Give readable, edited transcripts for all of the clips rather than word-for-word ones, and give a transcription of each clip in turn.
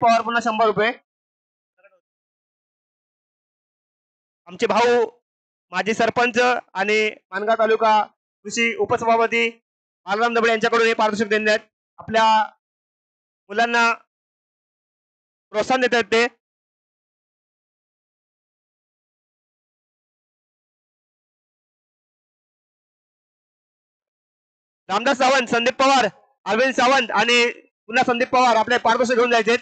पवार पुन्हा 100 रुपये. आमचे भाऊ माजी सरपंच आणि मानगाव तालुका कृषी उपसभापती बालराम दबळे यांच्याकडून हे पारितोषिक देण्यात आपल्या मुलांना प्रोत्साहन देत आहेत ते. रामदास सावंत, संदीप पवार, अरविंद सावंत आणि पुन्हा संदीप पवार आपले पारितोषिक घेऊन जायचे.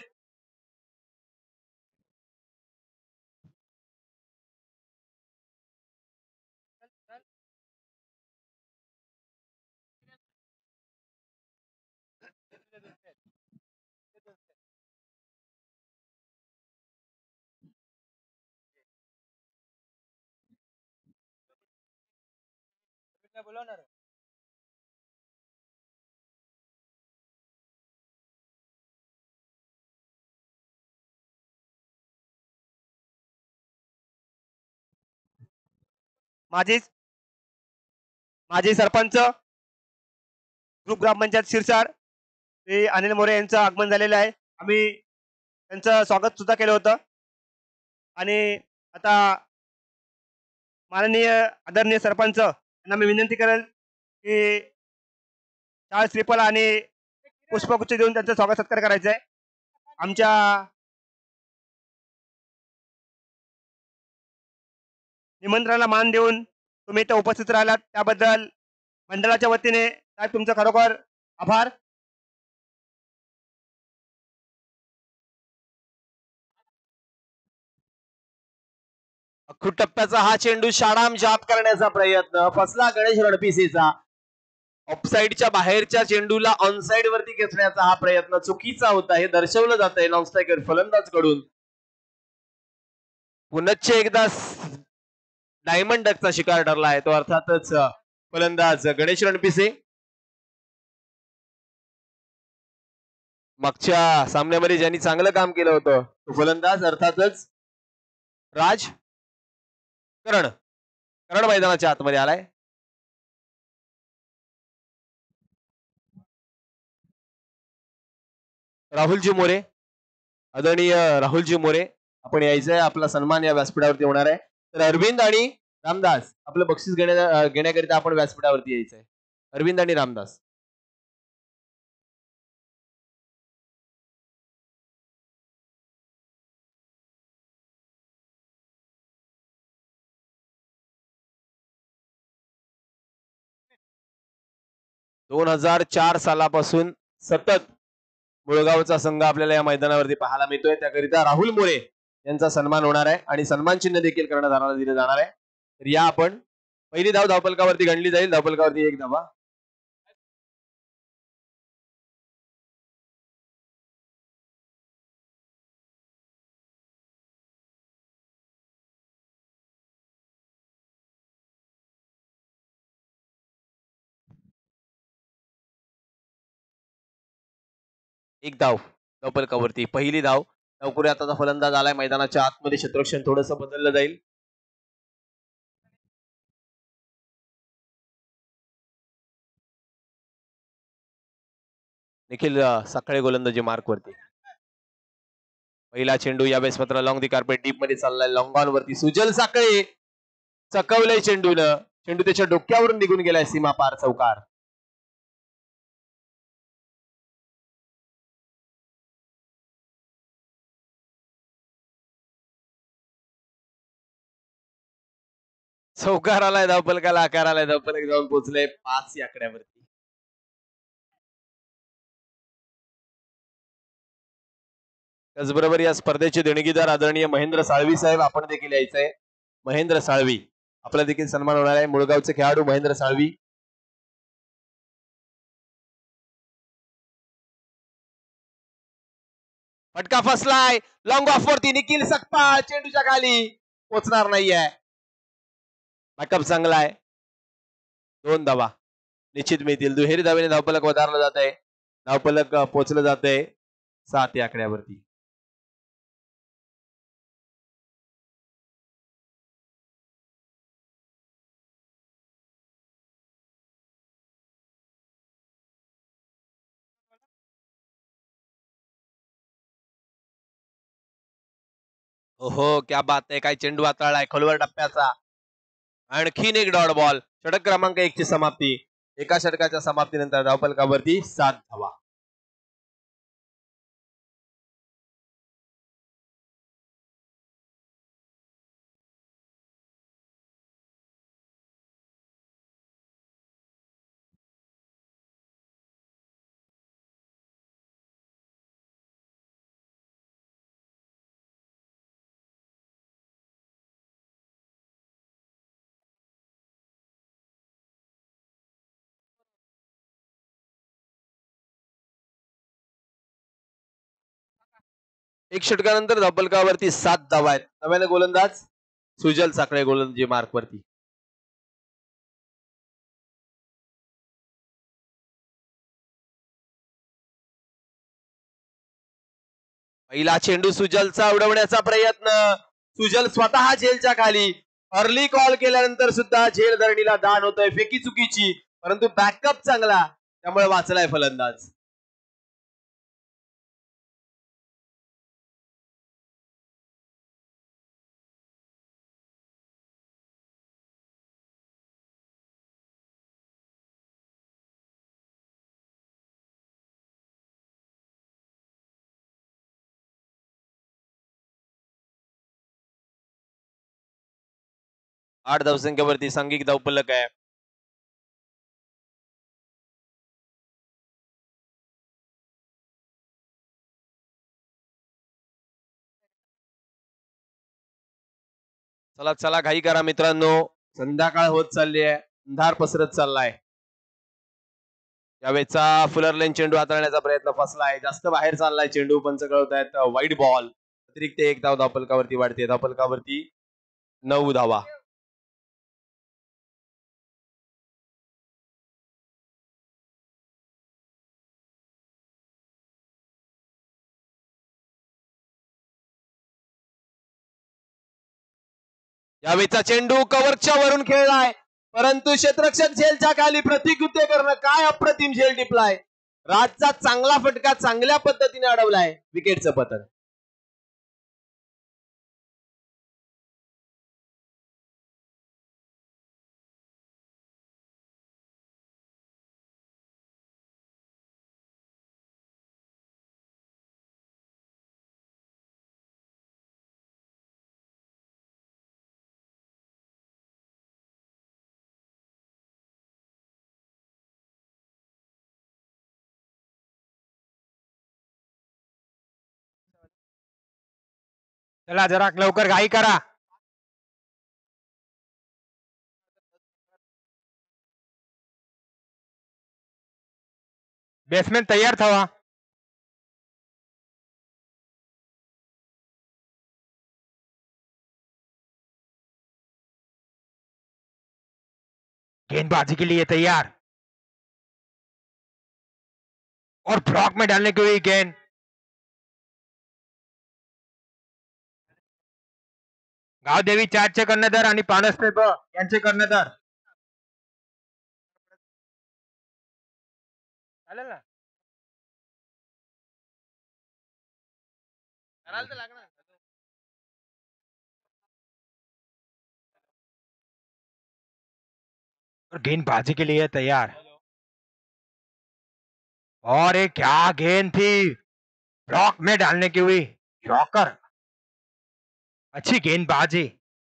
माजी सरपंच ग्रुप ग्रामपंचायत शिरसाड श्री अनिल मोरे यांचं आगमन झालेलं आहे. आम्ही त्यांचं स्वागत सुद्धा केलं होतं. आणि आता माननीय आदरणीय सरपंच यांना मी विनंती करेल की शाळ श्रीफल आणि पुष्पगुच्छ देऊन त्यांचं स्वागत सत्कार करायचं आहे. आमच्या निमंत्रणाला मान देऊन तुम्ही इथं उपस्थित राहिलात त्याबद्दल मंडळाच्या वतीने साहेब तुमचं खरोखर आभार. अख्खू टप्प्याचा हा चेंडू शाडाम जाप करण्याचा प्रयत्न फसला गणेश रणपिसेचा. ऑफसाईडच्या बाहेरच्या चेंडूला ऑनसाईड वरती खेचण्याचा हा प्रयत्न चुकीचा होता हे दर्शवलं जात आहे नॉन स्ट्रायकर फलंदाज कडून. पुनश्च एकदा डायमंड डकचा शिकार ठरला आहे तो अर्थातच फलंदाज गणेश रणपिसे. मागच्या सामन्यामध्ये ज्यांनी चांगलं काम केलं होतं तो फलंदाज अर्थातच करण मैदानाच्या आतमध्ये आलाय. राहुलजी मोरे, आदरणीय राहुलजी मोरे आपण यायचंय. आपला सन्मान या व्यासपीठावरती होणार आहे. तर अरविंद आणि रामदास आपलं बक्षीस घेण्याकरिता आपण व्यासपीठावरती यायचंय. अरविंद आणि रामदास. दोन 2004 सालापासून सतत मुळगावचा संघ आपल्याला या मैदानावरती पाहायला मिळतोय. त्याकरिता राहुल मोरे यांचा सन्मान होणार आहे आणि सन्मान चिन्ह देखील करण्यात दिले जाणार आहे. तर या आपण पहिली धाव धावपलकावरती गणली जाईल. धावपलकावरती एक धावा. एक धाव धावपलकावरती पहिली धाव. धावपुरे आता फलंदाज आलाय मैदानाच्या आतमध्ये. क्षेत्ररक्षण थोडंसं बदललं जाईल. निखिल सकाळी गोलंदाजी मार्क वरती. पहिला चेंडू यावेळेस मात्र लॉंग दी कार्पेट डीप मध्ये चाललाय. लॉंग ऑन वरती सुजल साखळे चकवलंय चेंडूनं. चेंडू त्याच्या डोक्यावरून निघून गेलाय सीमा पार चौकार. चौकार आलाय. धावपलकाला आकार आलाय. धावपलक जाऊन पोहोचले 5 या आकड्यावरती. त्याचबरोबर या स्पर्धेचे देणगीदार आदरणीय महेंद्र साळवी साहेब आपण देखील यायचंय. महेंद्र साळवी आपला देखील सन्मान होणार आहे. मुळगावचे खेळाडू महेंद्र साळवी. फटका फसलाय. लॉंग ऑफ वरती निखिल सकपाळ चेंडूच्या खाली पोचणार नाहीये. बॅकअप चांगला आहे. 2 धावा निश्चित मिळतील. दुहेरी धावेने धावपलक वधारलं जात आहे. धावपलक पोचलं जात आहे 7 या आकड्यावरती. ओहो क्या बात आहे, काय चेंडू हाताळलाय खोलवर टप्प्याचा. आणखीन एक डॉट बॉल. षटक क्रमांक 1 ची समाप्ती. एका षटकाच्या समाप्तीनंतर धावफलकावरती 7 धावा. एक षटकानंतर धावफलकावरती 7 धावा आहेत. नव्याने गोलंदाज सुजल साखळे गोलंदाजी मार्क वरती. पहिला चेंडू सुजलचा उडवण्याचा प्रयत्न. सुजल स्वतः झेलच्या खाली. अर्ली कॉल केल्यानंतर सुद्धा झेल धरणीला दान होतोय. फेकी चुकीची, परंतु बॅकअप चांगला, त्यामुळे वाचलाय फलंदाज. आठ धावसंख्येवरती सांघिक धावफलक आहे. चला चला घाई करा मित्रांनो, संध्याकाळ होत चालली आहे, अंधार पसरत चाललाय. यावेळेचा फुलर लेन चेंडू हाताळण्याचा प्रयत्न फसलाय. जास्त बाहेर चाललाय चेंडू. पंच कळवतायत वाईट बॉल. अतिरिक्त एक धाव धावफलकावरती वाढते. धावफलकावरती 9 धावा. यावेळेचा चेंडू कव्हरच्या वरून खेळलाय, परंतु क्षेत्ररक्षक झेलच्या खाली प्रतिकृत्य करणं. काय अप्रतिम झेल टिपलाय. राजचा चांगला फटका चांगल्या पद्धतीने अडवलाय. विकेटचं पतन. चला जरा लवकर घाई करा. बेसमेंट तयार ठेवा. गेंदबाजी के लिए तैयार और ब्लॉक में डालने के लिए गेंद. गावदेवी चारचे कर्णधार आणि पानसपेब यांचे कर्णधार. चालेल ना. करायला तर लागणार. और गेंदबाजी के लिए तैयार. और ये क्या गेंद थी. ब्लॉक में डालने की हुई. शॉकर. अच्छी गेंदबाजी.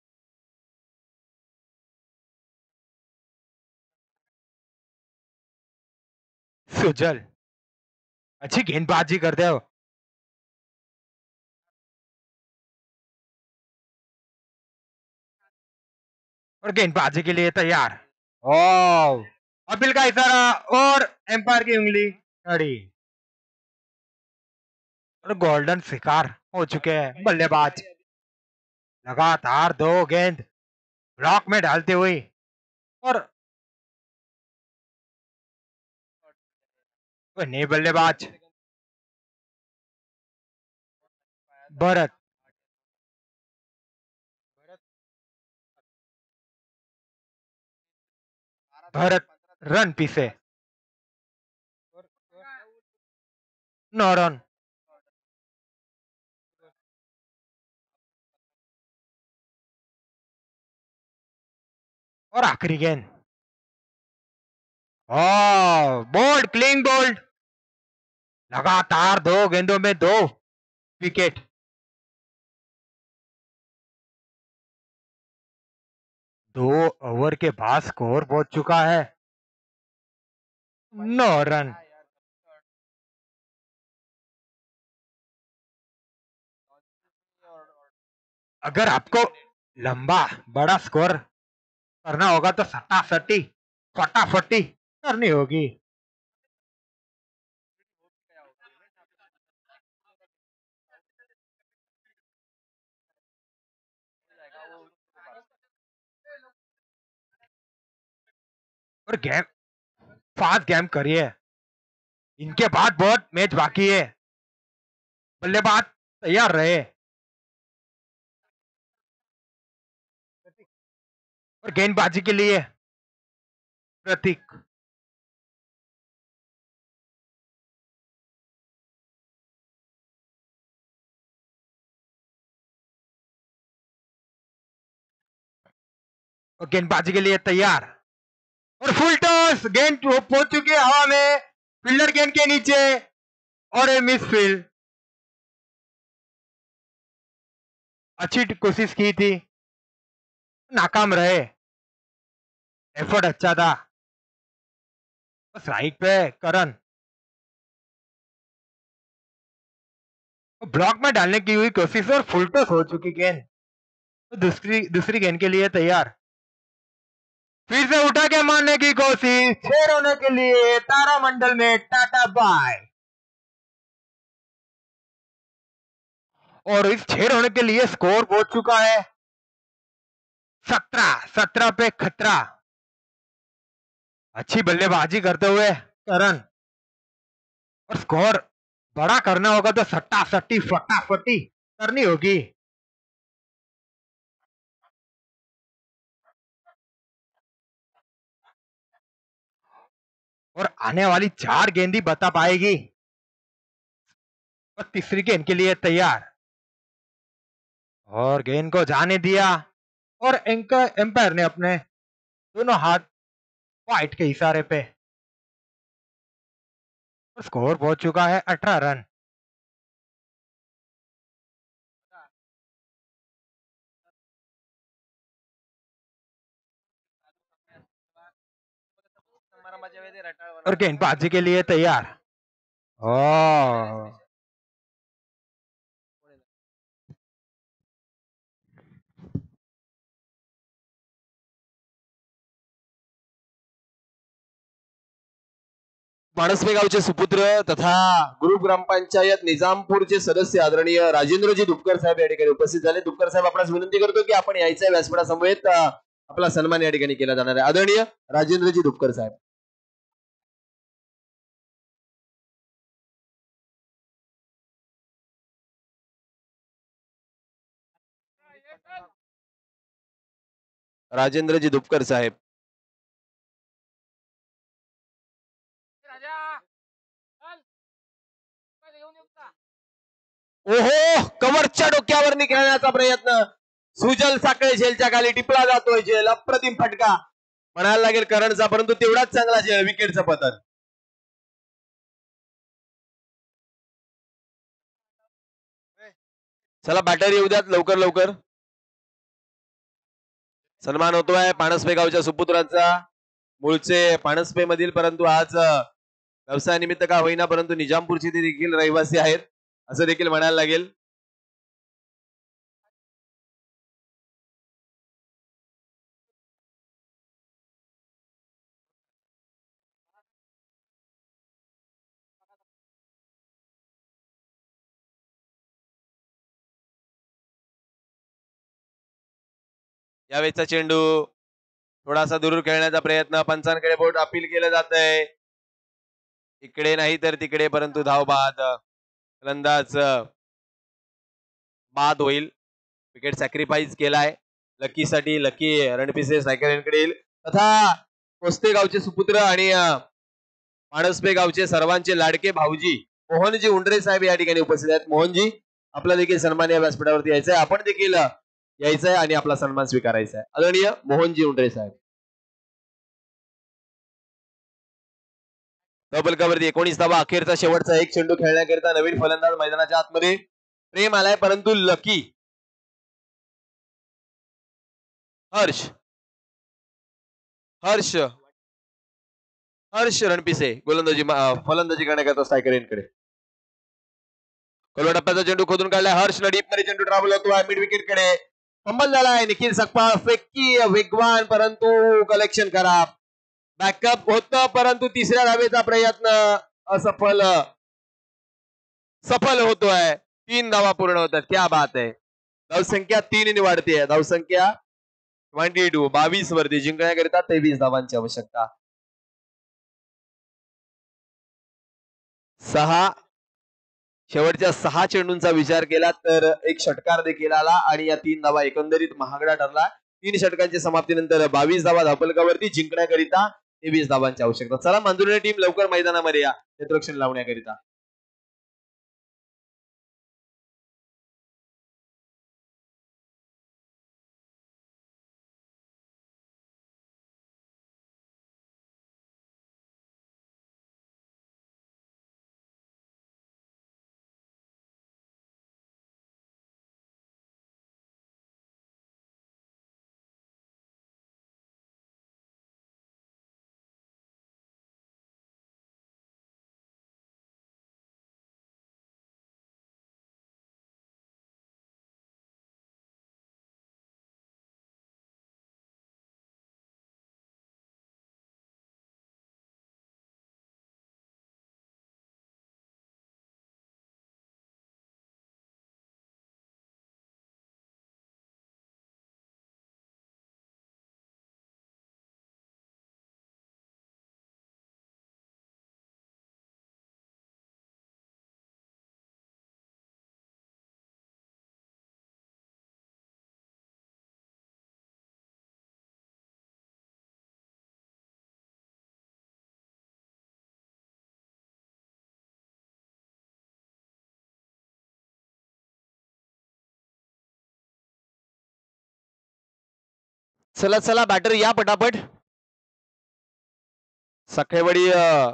सुजल अच्छी गेंदबाजी करते हो. और गेंदबाजी के लिए तैयार. ओ अपील का इशारा और एम्पायर की उंगली खड़ी. और गोल्डन शिकार हो चुके हैं बल्लेबाज. लगातार 2 गेंद ब्लॉक में डालते हुए और नए बल्लेबाज भरत. भरत रन पीछे. 9 रन. और आखिरी गेंद। Bowled, clean bowled. लगातार 2 गेंदों में 2 विकेट। दो ओवर के बाद स्कोर पहुंच चुका है 9 रन। अगर आपको लंबा बड़ा स्कोर करना होगा तो सट्टा फटाफटी करनी होगी। और गेम फास्ट गेम करिए। इनके बाद बहुत मैच बाकी है। बल्लेबाज तैयार रहे। और गेंदबाजी के लिए प्रतीक। और गेंदबाजी के लिए तैयार। और फुल टॉस, गेंद पहुंच चुकी है हवा में, फील्डर गेंद के नीचे और ये मिस फील्ड। अच्छी कोशिश की थी, नाकाम रहे। एफर्ट अच्छा था। बस राइट पे करण। ब्लॉक में डालने की हुई कोशिश और फुल टॉस हो चुकी गेंद। तो दूसरी गेंद के लिए तैयार। फिर से उठा के मारने की कोशिश, 6 होने के लिए तारामंडल में टाटा बाय। और इस 6 होने के लिए स्कोर पहुंच चुका है 17 पे खतरा। अच्छी बल्लेबाजी करते हुए करण। और स्कोर बड़ा करना होगा तो सट्टा सट्टी फटाफटी करनी होगी। और आने वाली 4 गेंदी बता पाएगी। और तीसरी गेंद के लिए तैयार। और गेंद को जाने दिया और एम्पायर ने अपने दोनों हाथ वाइट के इशारे पे। स्कोर पहुंच चुका है 18 रन। और गेंदबाजी के लिए तैयार। माणसबे गावचे सुपुत्र तथा ग्रुप ग्रामपंचायत निजामपूरचे सदस्य आदरणीय राजेंद्रजी दुपकर साहेब या ठिकाणी उपस्थित झाले। दुपकर साहेब आपणास विनंती करतो की आपण यायचं व्यासपीठासमवेत आपला सन्मान या ठिकाणी केला जाणार आहे। आदरणीय राजेंद्रजी दुपकर साहेब। राजेंद्रजी दुपकर साहेब। ओहो, कव्हरच्या डोक्यावर खेळण्याचा प्रयत्न, सुजल साखळे झेलच्या खाली टिपला जातोय झेल, अप्रतिम फटका म्हणायला लागेल करणचा, परंतु तेवढाच चांगला झेल, विकेटचं पतन। चला बॅटर येऊ द्यात लवकर लवकर। सन्मान होतोय पाणसपे गावच्या सुपुत्रांचा, मूळचे पाणसपे मधील परंतु आज व्यवसायानिमित्त का होईना परंतु निजामपूरचे ते देखील रहिवासी आहेत असं देखील म्हणायला लागेल। यावेळेचा चेंडू थोडासा दूर खेळण्याचा प्रयत्न, पंचांकडे बोट अपील केलं जात आहे, इकडे नाही तर तिकडे, परंतु धाव बाद, फलंदाज बाद होईल। विकेट सॅक्रिफाईस केलाय लकीसाठी, लकी रणपिसे सायकलकडे येईल तथा कोस्ते गावचे सुपुत्र आणि माणसपे गावचे सर्वांचे लाडके भाऊजी मोहनजी उंडरे साहेब या ठिकाणी उपस्थित आहेत। मोहनजी, आपला देखील सन्मान या व्यासपीठावरती यायचा आहे, आपण देखील यायचंय आणि आपला सन्मान स्वीकारायचा आहे। आदरणीय मोहनजी उंडरे साहेब। फलकावरती 19 धावा. अखेरचा शेवटचा एक चेंडू खेळण्याकरिता नवीन फलंदाज मैदानाच्या आतमध्ये. प्रेम आलाय परंतु लकी हर्ष हर्ष हर्ष रणपिसे गोलंदाजी फलंदाजी करण्याकरता स्ट्रायकर यांकडे. खोलवा टप्प्याचा चेंडू खोदून काढलाय. हर्ष डीप मध्ये चेंडू ट्रॅव्हल होतोय मिड विकेट कडे. फंबल झालाय. निखिल सकपाळ फेकी वेगवान परंतु कलेक्शन खराब. बॅकअप होत परंतु तिसऱ्या धावेचा प्रयत्न असफल सफल होतोय. 3 धावा पूर्ण होतात. क्या बात आहे. धावसंख्या 3 ने वाढते. धावसंख्या 22 22 वरती जिंकण्याकरिता 23 धावांची आवश्यकता. 6 शेवटच्या 6 चेंडूंचा विचार केला तर एक षटकार देखील आला आणि या 3 धावा एकंदरीत महागडा ठरला. 3 षटकांच्या समाप्तीनंतर 22 धावा धावफलकावरती जिंकण्याकरिता 23 धावांची आवश्यकता. चला मांजुर्णे टीम लवकर मैदानामध्ये या क्षेत्ररक्षण लावण्याकरिता. चला चला बॅटर या पटापट. सखेवाडी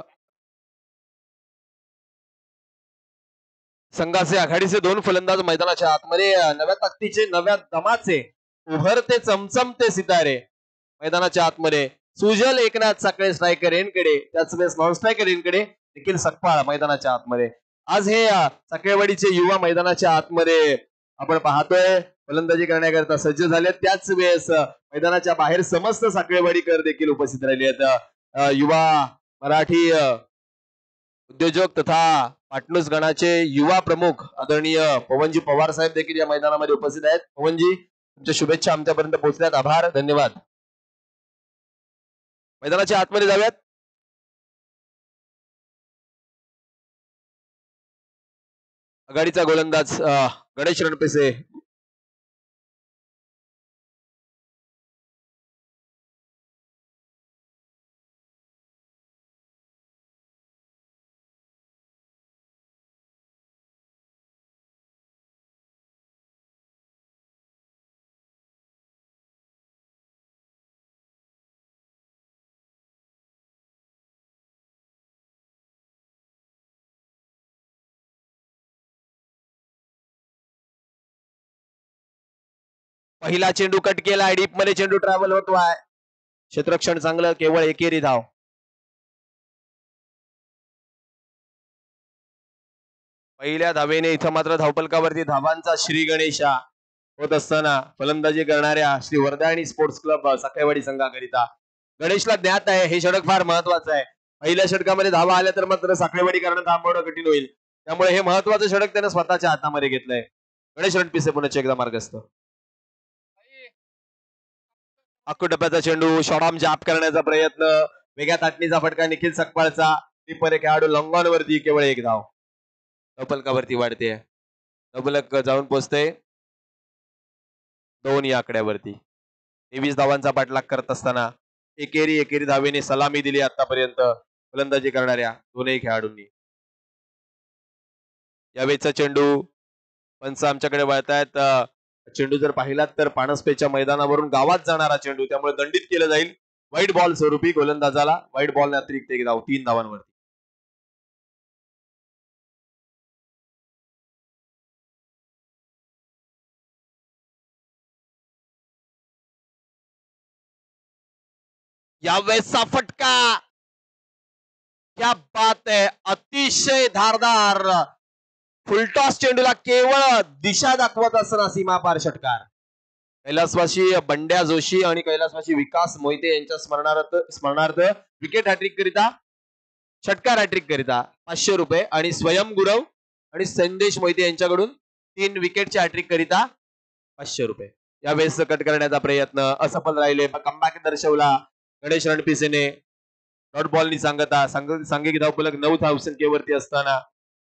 संघाचे आघाडीचे 2 फलंदाज मैदानाच्या आतमध्ये. नव्या ताकदीचे नव्या दमाचे उभरते चमचमते सितारे मैदानाच्या आतमध्ये. सुजल एकनाथ साखळे स्ट्रायकर यांकडे त्याच वेळेस नॉन स्ट्रायकर यांकडे निखिल सकपाळ मैदानाच्या आतमध्ये. आज हे साखळेवाडीचे युवा मैदानाच्या आतमध्ये आपण पाहतोय फलंदाजी करण्याकरता सज्ज झाले. त्याच वेळेस मैदानाच्या बाहेर समस्त साखळेवाडीकर देखील उपस्थित राहिले आहेत. युवा मराठी उद्योजक तथा पाटणूस गणाचे युवा प्रमुख आदरणीय पवनजी पवार साहेब देखील या मैदानामध्ये उपस्थित आहेत. पवनजी तुमच्या शुभेच्छा आमच्यापर्यंत पोहोचल्यात. आभार धन्यवाद. मैदानाच्या आतमध्ये जाऊयात. आघाडीचा गोलंदाज गणेश रणपिसे. पहिला चेंडू कट केला. डीप मध्ये चेंडू ट्रॅव्हल होतोय. क्षेत्ररक्षण चांगलं. केवळ एकेरी धाव. पहिल्या धावेने इथं मात्र धावफलकावरती धावांचा श्री गणेशा होत असताना फलंदाजी करणाऱ्या श्री वर्धाणी स्पोर्ट्स क्लब साखळेवाडी संघाकरिता गणेशला ज्ञात आहे हे षटक फार महत्वाचं आहे. पहिल्या षटकामध्ये धावा आल्या तर मात्र साखळेवाडी करणं थांबवणं कठीण होईल. त्यामुळे हे महत्वाचं षटक त्यानं स्वतःच्या हातामध्ये घेतलंय. गणेश रणपिसे पुन्हा एकदा मार्गस्थ. अक्कू टप्प्याचा चेंडू शॉर्टआर्म जाप करण्याचा प्रयत्न. वेगळ्या ताटणीचा फटका निखिल सकपाळचा. टिपर खेळाडू लॉंगॉन वरती केवळ एक धाव. फलकावरती वाढते. डबलक जाऊन पोहोचते 2 या आकड्यावरती. 23 धावांचा पाठलाग करत असताना एकेरी धावेने सलामी दिली आतापर्यंत फलंदाजी करणाऱ्या दोनही खेळाडूंनी. यावेळेचा चेंडू पंच आमच्याकडे वळतायत. चेंडू जर पाहिलात तर पाणसपेच्या मैदानावरून गावात जाणारा चेंडू, त्यामुळे दंडित केलं जाईल. व्हाईट बॉल स्वरूपी गोलंदाजाला व्हाईट बॉल अतिरिक्त एक धाव 3 धावांवरती. यावेळेसचा फटका, क्या बात आहे, अतिशय धारदार फुलटॉस चेंडूला केवळ दिशा दाखवत असताना सीमापार षटकार. कैलासवासी बंड्या जोशी आणि कैलासवासी विकास मोहिते यांच्या स्मरणार्थ विकेट हॅट्रिक करिता, षटकार हॅट्रिक करिता 500 रुपये आणि स्वयं गुरव आणि संदेश मोहिते यांच्याकडून 3 विकेटच्या हॅट्रिक करिता 500 रुपये. यावेळेस कट करण्याचा प्रयत्न असफल राहिले. कमबॅक दर्शवला गणेश रणपिसेने. डॉट बॉलनी सांघिक धावफलक 9,000 संख्येवरती असताना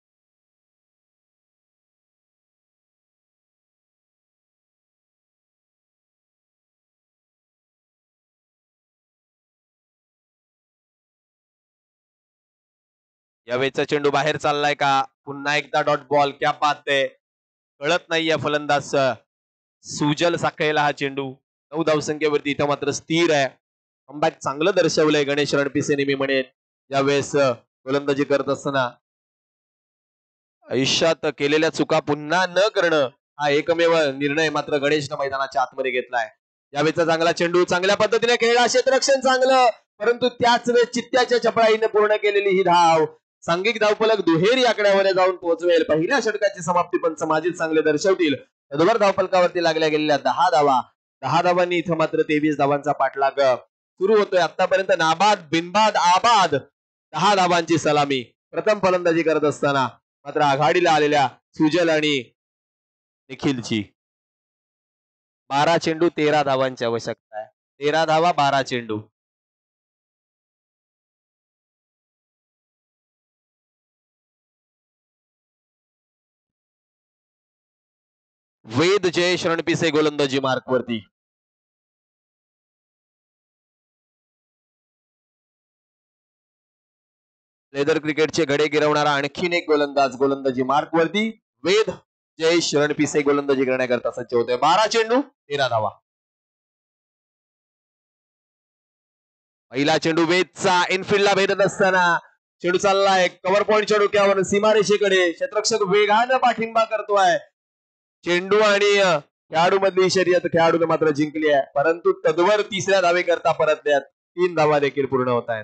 यावेळेचा चेंडू बाहेर चाललाय का, पुन्हा एकदा डॉट बॉल. क्या बात आहे, कळत नाहीये फलंदाज सुजल साखळेला हा चेंडू. 9 धावसंख्येवरती इथं मात्र स्थिर आहे. कमबॅक चांगलं दर्शवलंय गणेश रणपिसेने मी म्हणेन. यावेळेस गोलंदाजी करत असताना आयुष्यात केलेल्या चुका पुन्हा न करणं हा एकमेव निर्णय मात्र गणेशनं मैदानाच्या आतमध्ये घेतलाय. यावेळेचा चांगला चेंडू चांगल्या पद्धतीने खेळला, क्षेत्ररक्षण चांगलं, परंतु त्याच वेळेस चित्त्याच्या चपळाईने पूर्ण केलेली ही धाव सांघिक धावफलक दुहेरी आकड्यावर जाऊन पोहोचवेल. पहिल्या षटकाची समाप्ती पंच माझीच चांगले दर्शवतील. तदवर धावफलकावरती लागल्या गेलेल्या 10 धावा, 10 धावांनी इथं मात्र 23 धावांचा पाठलाग सुरू होतोय. आतापर्यंत नाबाद बिनबाद आबाद 10 धावांची सलामी प्रथम फलंदाजी करत असताना मात्र आघाडीला आलेल्या सुजल आणि निखिलची. 12 चेंडू 13 धावांची आवश्यकता आहे. 13 धावा 12 चेंडू. वेद जयेश रणपिसे गोलंदाजी मार्कवरती. लेदर क्रिकेटचे घडे गिरवणारा आणखीन एक गोलंदाजी मार्कवरती. वेद जयेश रणपिसे गोलंदाजी करण्याकरता सज्ज होतोय. 12 चेंडू 13 धावा. पहिला चेंडू वेदचा इनफिल्डला भेटत असताना चेंडू चाललाय कव्हर पॉइंटच्या डोक्यावर सीमारेषेकडे. क्षेत्ररक्षक वेगानं पाठिंबा करतोय. चेंडू आणि खेळाडू मधली शर्यत खेळाडूने मात्र जिंकली आहे, परंतु तदवर तिसऱ्या धावे करता परतल्यात. 3 धावा देखील पूर्ण होत आहेत.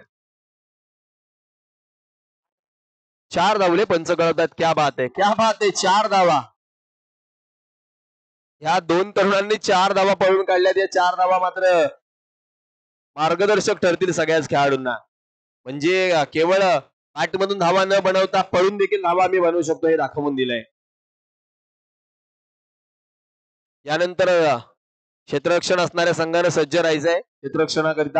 4 धावले पंच कळतात. क्या बात आहे, क्या बात आहे. 4 धावा या 2 तरुणांनी 4 धावा पळून काढल्यात. या 4 धावा मात्र मार्गदर्शक ठरतील सगळ्याच खेळाडूंना. म्हणजे केवळ आतमधून धावा न बनवता पळून देखील धावा आम्ही बनवू शकतो हे दाखवून दिलंय. यानंतर क्षेत्ररक्षण असणाऱ्या संघानं सज्ज राहायचंय क्षेत्ररक्षणाकरिता.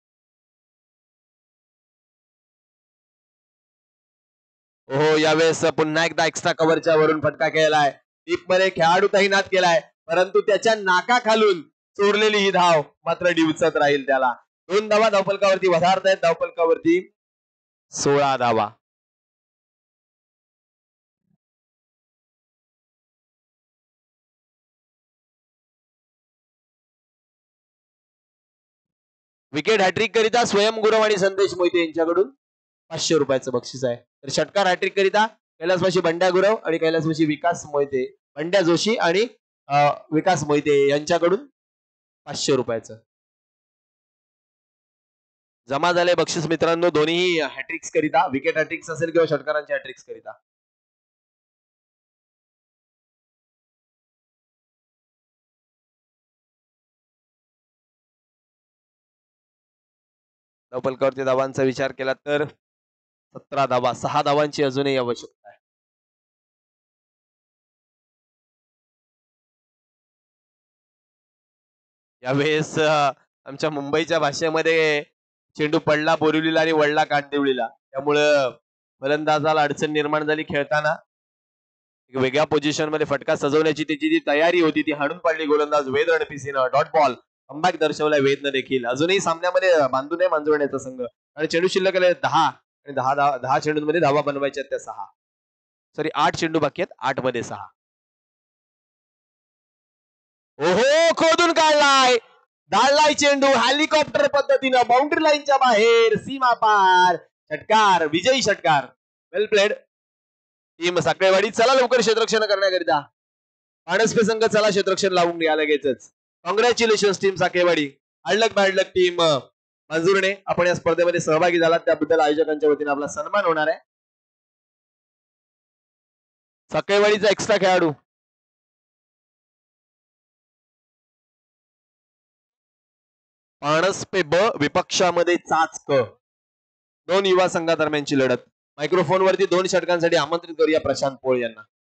हो, यावेळेस पुन्हा एकदा एक्स्ट्रा कव्हरच्या वरून फटका खेळलाय. डीप मध्ये खेळाडू तैनात केलाय, परंतु त्याच्या नाका खालून चोरलेली ही धाव मात्र डिवचत राहील त्याला. 2 धावा धावफलकावरती वधारतायत. धावफलकावरती 16 धावा. विकेट हॅट्रिक करिता स्वयं गुरव आणि संदेश मोहिते यांच्याकडून 500 रुपयाचं बक्षीस आहे. तर षटकार हॅट्रिक करिता कैलासवासी बंड्या गुरव आणि कैलासवासी विकास मोहिते, बंड्या जोशी आणि विकास मोहिते यांच्याकडून 500 रुपयाचं जमा झाले बक्षीस मित्रांनो. दोन्ही हॅट्रिक्स करिता, विकेट हॅट्रिक्स असेल किंवा षटकारांच्या हॅट्रिक्स करिता. धावफलकावरती धावांचा विचार केला तर 17 धावा, 6 धावांची अजूनही आवश्यकता आहे. यावेळेस आमच्या मुंबईच्या भाषेमध्ये चेंडू पडला बोरिवलीला आणि वळला कांदिवलीला, त्यामुळं फलंदाजाला अडचण निर्माण झाली. खेळताना एक वेगळ्या पोझिशन मध्ये फटका सजवण्याची त्याची जी तयारी होती ती हाणून पाडली गोलंदाज वेद रणपिसेनं. डॉट बॉल कमबॅक दर्शवलाय वेदनं देखील. अजूनही सामन्यामध्ये बांधू नये मांजवण्याचा संघ, आणि चेंडू शिल्लक 10 आणि 10 चेंडूंमध्ये धावा बनवायच्या त्या 6, सॉरी 8 चेंडू बाकी आहेत, 8 मध्ये 6. ओहो, खोदून काढलाय, धाडलाय चेंडू हेलिकॉप्टर पद्धतीनं बाउंड्री लाईनच्या बाहेर, सीमा पार. षटकार, विजयी षटकार. Well played team Sakhalewadi. चला लवकर क्षेत्ररक्षण करण्याकरिता पाणसपे संघ चला क्षेत्ररक्षण लावून घ्या लगेचच. Congratulation team Sakhalewadi. Hard luck bad luck team मंजूरने आपण या स्पर्धेमध्ये सहभागी झालात त्याबद्दल आयोजकांच्या वतीने आपला सन्मान होणार आहे. सकेवाडीचा एक्स्ट्रा खेळाडू पाणस पे ब विपक्षामध्ये चाचक. दोन युवा संघादरम्यानची लढत. मायक्रोफोन वरती 2 षटकांसाठी आमंत्रित करूया प्रशांत पोळ यांना.